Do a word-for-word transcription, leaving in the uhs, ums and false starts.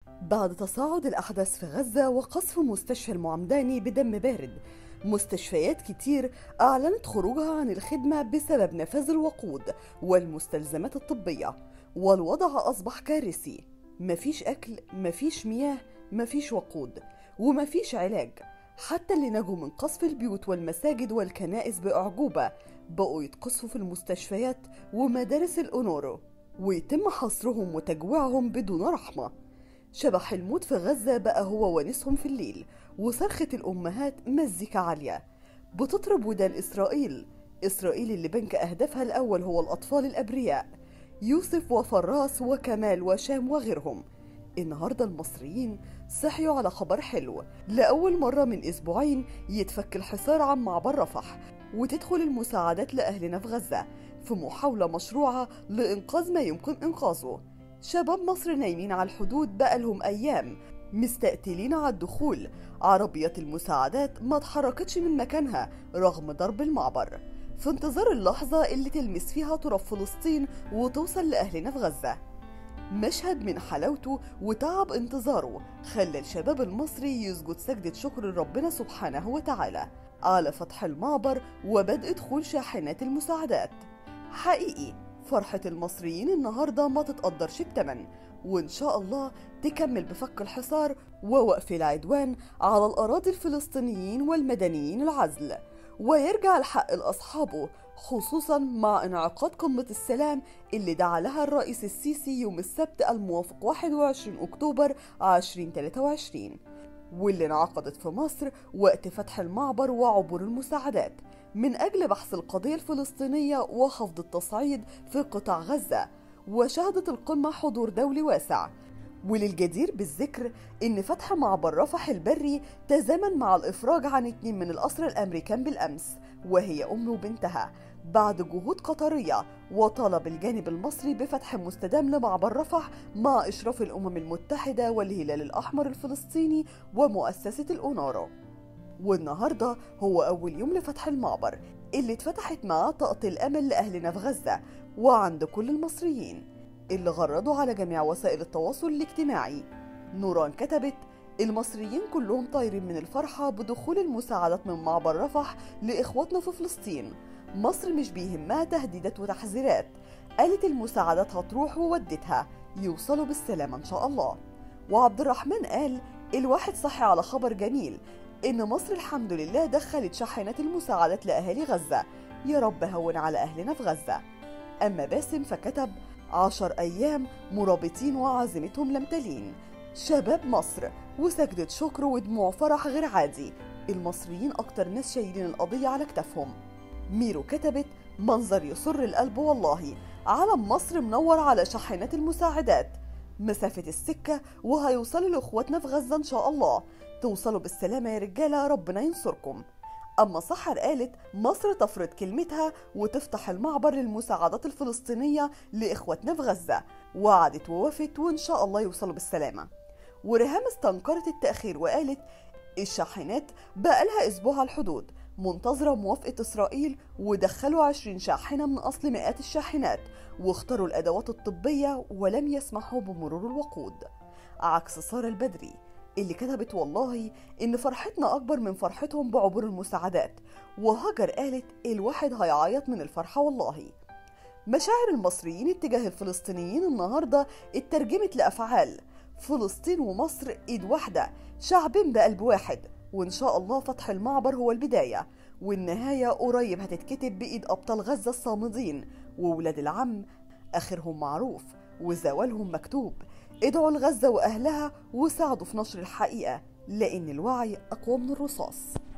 بعد تصاعد الأحداث في غزة وقصف مستشفى المعمداني بدم بارد، مستشفيات كتير أعلنت خروجها عن الخدمة بسبب نفاذ الوقود والمستلزمات الطبية، والوضع أصبح كارثي. مفيش أكل، مفيش مياه، مفيش وقود، ومفيش علاج. حتى اللي نجوا من قصف البيوت والمساجد والكنائس بأعجوبة بقوا يتقصفوا في المستشفيات ومدارس الأونورو، ويتم حصرهم وتجويعهم بدون رحمة. شبح الموت في غزة بقى هو ونسهم في الليل، وصرخة الأمهات مزيكا عالية بتطرب ودان إسرائيل. إسرائيل اللي بنك أهدافها الأول هو الأطفال الأبرياء، يوسف وفراس وكمال وشام وغيرهم. النهاردة المصريين صحيوا على خبر حلو، لأول مرة من أسبوعين يتفك الحصار عن معبر رفح وتدخل المساعدات لأهلنا في غزة في محاولة مشروعة لإنقاذ ما يمكن إنقاذه. شباب مصر نايمين على الحدود بقالهم أيام مستقتلين على الدخول، عربية المساعدات ما اتحركتش من مكانها رغم ضرب المعبر، في انتظار اللحظة اللي تلمس فيها تراب فلسطين وتوصل لأهلنا في غزة. مشهد من حلاوته وتعب انتظاره خلى الشباب المصري يسجد سجدة شكر لربنا سبحانه وتعالى على فتح المعبر وبدء دخول شاحنات المساعدات. حقيقي فرحة المصريين النهاردة ما تتقدرش بتمن، وإن شاء الله تكمل بفك الحصار ووقف العدوان على الأراضي الفلسطينيين والمدنيين العزل، ويرجع الحق لأصحابه، خصوصا مع انعقاد قمة السلام اللي دعا لها الرئيس السيسي يوم السبت الموافق واحد وعشرين أكتوبر ألفين وثلاثة وعشرين، واللي انعقدت في مصر وقت فتح المعبر وعبور المساعدات من أجل بحث القضية الفلسطينية وخفض التصعيد في قطاع غزة. وشهدت القمة حضور دولي واسع، وللجدير بالذكر إن فتح معبر رفح البري تزامن مع الإفراج عن اتنين من الأسرى الأمريكان بالأمس، وهي أم وبنتها، بعد جهود قطرية وطلب الجانب المصري بفتح مستدام لمعبر رفح مع إشراف الأمم المتحدة والهلال الأحمر الفلسطيني ومؤسسة الأونروا. والنهاردة هو أول يوم لفتح المعبر اللي اتفتحت معاه طاقة الأمل لأهلنا في غزة وعند كل المصريين اللي غردوا على جميع وسائل التواصل الاجتماعي. نوران كتبت: المصريين كلهم طايرين من الفرحة بدخول المساعدات من معبر رفح لإخواتنا في فلسطين. مصر مش بيهمها تهديدات وتحذيرات، قالت المساعدات هتروح وودتها، يوصلوا بالسلامة إن شاء الله. وعبد الرحمن قال: الواحد صحي على خبر جميل إن مصر الحمد لله دخلت شاحنات المساعدات لأهالي غزة، يا رب هون على أهلنا في غزة. أما باسم فكتب: عشر أيام مرابطين وعزيمتهم لم تلين، شباب مصر وسجدة شكر ودموع فرح غير عادي، المصريين أكتر ناس شايلين القضية على كتافهم. ميرو كتبت: منظر يسر القلب والله، علم مصر منور على شاحنات المساعدات، مسافة السكة وهيوصلوا لأخواتنا في غزة إن شاء الله، توصلوا بالسلامة يا رجالة، ربنا ينصركم. أما سحر قالت: مصر تفرض كلمتها وتفتح المعبر للمساعدات الفلسطينية لإخواتنا في غزة، وعدت ووفت وإن شاء الله يوصلوا بالسلامة. وريهام استنكرت التأخير وقالت: الشاحنات بقالها أسبوع على الحدود منتظرة موافقة إسرائيل، ودخلوا عشرين شاحنة من أصل مئات الشاحنات واختاروا الأدوات الطبية ولم يسمحوا بمرور الوقود، عكس سارة البدري اللي كتبت: والله إن فرحتنا أكبر من فرحتهم بعبور المساعدات. وهاجر قالت: الواحد هيعيط من الفرحة والله. مشاعر المصريين اتجاه الفلسطينيين النهاردة اترجمت لأفعال. فلسطين ومصر إيد واحدة، شعبين بقلب واحد، وإن شاء الله فتح المعبر هو البداية، والنهاية قريب هتتكتب بإيد أبطال غزة الصامدين وولاد العم آخرهم معروف وزوالهم مكتوب. ادعوا لغزة وأهلها وساعدوا في نشر الحقيقة، لأن الوعي أقوى من الرصاص.